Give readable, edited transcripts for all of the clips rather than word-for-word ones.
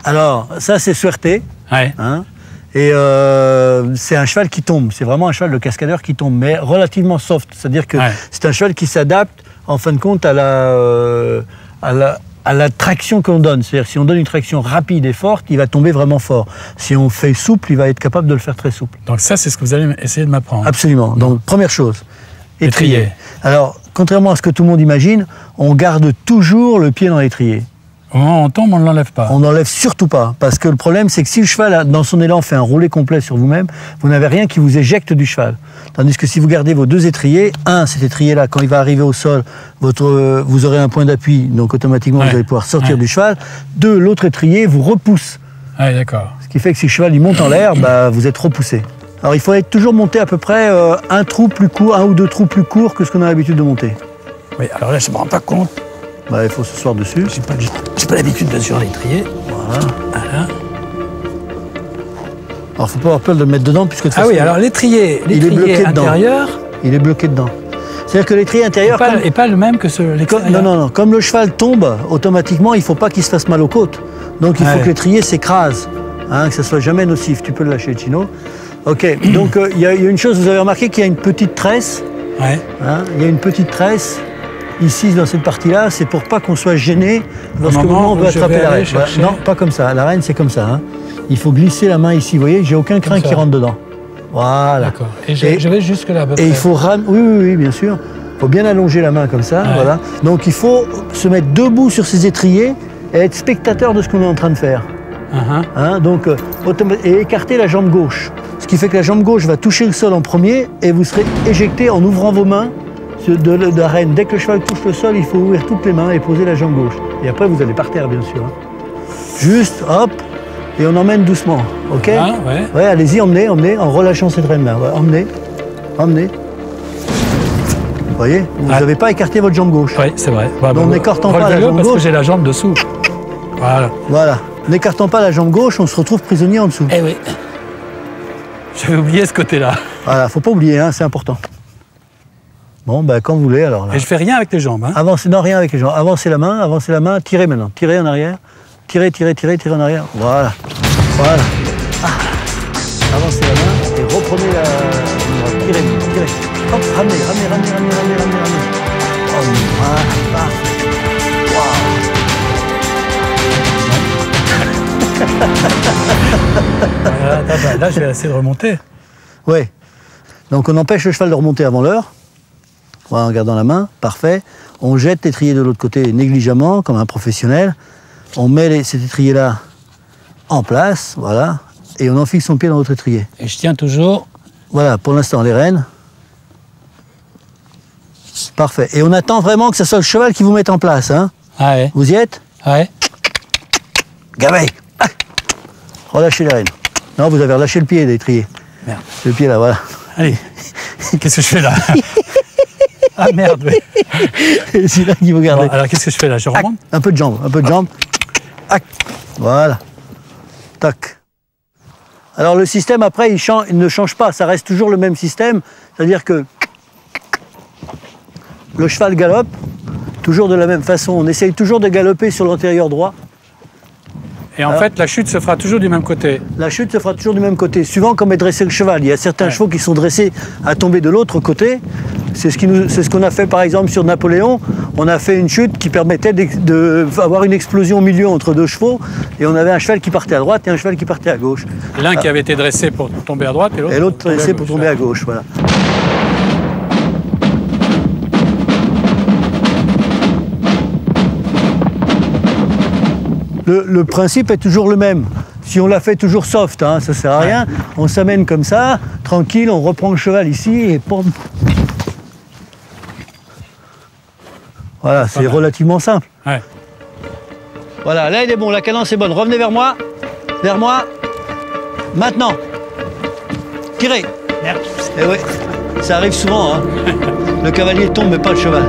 Alors, ça c'est Suerté. Ouais. Hein, et c'est un cheval qui tombe. C'est vraiment un cheval de cascadeur qui tombe, mais relativement soft. C'est-à-dire que c'est un cheval qui s'adapte, en fin de compte, à la traction qu'on donne. C'est-à-dire si on donne une traction rapide et forte, il va tomber vraiment fort. Si on fait souple, il va être capable de le faire très souple. Donc ça, c'est ce que vous allez essayer de m'apprendre. Absolument. Donc, première chose, étrier. Étrier. Alors, contrairement à ce que tout le monde imagine, on garde toujours le pied dans l'étrier. Au moment où on tombe, on ne l'enlève pas. On n'enlève surtout pas, parce que le problème, c'est que si le cheval, dans son élan, fait un roulé complet sur vous-même, vous n'avez rien qui vous éjecte du cheval. Tandis que si vous gardez vos deux étriers, cet étrier-là, quand il va arriver au sol, vous aurez un point d'appui, donc automatiquement, vous allez pouvoir sortir du cheval. Deux, l'autre étrier vous repousse. Ah, d'accord. Ce qui fait que si le cheval il monte en l'air, vous êtes repoussé. Alors il faut toujours monter à peu près un ou deux trous plus courts que ce qu'on a l'habitude de monter. Oui, alors là, je ne me rends pas compte. Il faut s'asseoir dessus. J'ai pas l'habitude de sur l'étrier. Voilà. Voilà. Alors, il ne faut pas avoir peur de le mettre dedans, puisque de toute façon, oui, alors l'étrier intérieur... Il est bloqué dedans. C'est-à-dire que l'étrier intérieur... n'est pas le même que l'extérieur. Non. Comme le cheval tombe, automatiquement, il ne faut pas qu'il se fasse mal aux côtes. Donc, il faut que l'étrier s'écrase, que ça ne soit jamais nocif. Tu peux le lâcher, Chino. OK, donc il y a une chose, vous avez remarqué qu'il y a une petite tresse. Ouais. Il y a une petite tresse. Ici, dans cette partie-là, c'est pour pas qu'on soit gêné lorsque on veut attraper la reine. Non, pas comme ça. La reine, c'est comme ça. Il faut glisser la main ici. Vous voyez, j'ai aucun crin qui rentre dedans. Voilà. D'accord. Et je vais jusque là. Et il faut oui, bien sûr. Il faut bien allonger la main comme ça. Ouais. Voilà. Donc il faut se mettre debout sur ses étriers et être spectateur de ce qu'on est en train de faire. Et écarter la jambe gauche. Ce qui fait que la jambe gauche va toucher le sol en premier et vous serez éjecté en ouvrant vos mains de la reine. Dès que le cheval touche le sol, il faut ouvrir toutes les mains et poser la jambe gauche. Et après, vous allez par terre, bien sûr. Juste, hop, et on emmène doucement, OK? Ouais, allez-y, emmenez, en relâchant cette reine-là. Ouais, emmenez. Vous voyez? Vous n'avez pas écarté votre jambe gauche. Oui, c'est vrai. Donc, n'écartant pas la jambe parce gauche. que j'ai la jambe dessous. Voilà. N'écartant pas la jambe gauche, on se retrouve prisonnier en dessous. Eh oui. J'avais oublié ce côté-là. Voilà, faut pas oublier, c'est important. Bon, quand vous voulez, alors là. Et je fais rien avec les jambes. Avancez, non, rien avec les jambes. Avancez la main, tirez maintenant. Tirez en arrière. Tirez en arrière. Voilà. Avancez la main et reprenez la... Tirez. Hop, ramenez. Oh, voilà. Là, je vais essayer de remonter. Oui. Donc, on empêche le cheval de remonter avant l'heure. Voilà, en gardant la main, parfait. On jette l'étrier de l'autre côté négligemment, comme un professionnel. On met cet étrier-là en place, voilà, et on enfile son pied dans l'autre étrier. Et je tiens toujours. Voilà, pour l'instant, les rênes. Parfait. Et on attend vraiment que ce soit le cheval qui vous mette en place. Vous y êtes? Ouais. Gavé. Relâchez les rênes. Non, vous avez relâché le pied d'étrier. Merde. Le pied là, voilà. Allez. Qu'est-ce que je fais là? Ah merde, oui. C'est là qu'il faut garder. Alors qu'est-ce que je fais là? Je remonte? Un peu de jambe, Voilà. Tac. Alors le système après, il ne change pas, ça reste toujours le même système. C'est-à-dire que le cheval galope, toujours de la même façon. On essaye toujours de galoper sur l'antérieur droit. Et en fait, la chute se fera toujours du même côté. La chute se fera toujours du même côté, suivant comme est dressé le cheval. Il y a certains chevaux qui sont dressés à tomber de l'autre côté. C'est ce qu'on a fait par exemple sur Napoléon. On a fait une chute qui permettait d'avoir une explosion au milieu entre deux chevaux. Et on avait un cheval qui partait à droite et un cheval qui partait à gauche. L'un qui avait été dressé pour tomber à droite et l'autre dressé pour tomber à gauche. Voilà. Le principe est toujours le même. Si on l'a fait toujours soft, ça ne sert à rien. On s'amène comme ça, tranquille, on reprend le cheval ici et pom. Voilà, c'est relativement simple. Ouais. Voilà, là il est bon, la cadence est bonne. Revenez vers moi. Maintenant. Tirez. Merde. Eh oui, ça arrive souvent. Le cavalier tombe, mais pas le cheval.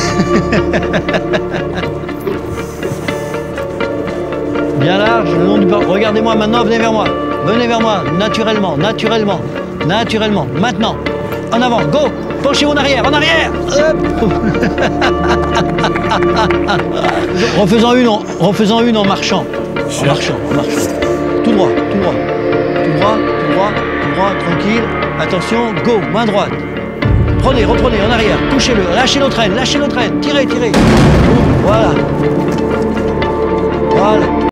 Bien large, le long du bord. Regardez-moi maintenant, venez vers moi. Naturellement. Maintenant. En avant, go. Penchez-vous en arrière. Hop. Refaisant une en marchant. En marchant, en marchant. Tout droit, tout droit. Tout droit, tout droit, tout droit, tranquille. Attention, go, main droite. Prenez, reprenez, en arrière, touchez-le, lâchez l'autre aine, tirez, tirez. Voilà. Voilà.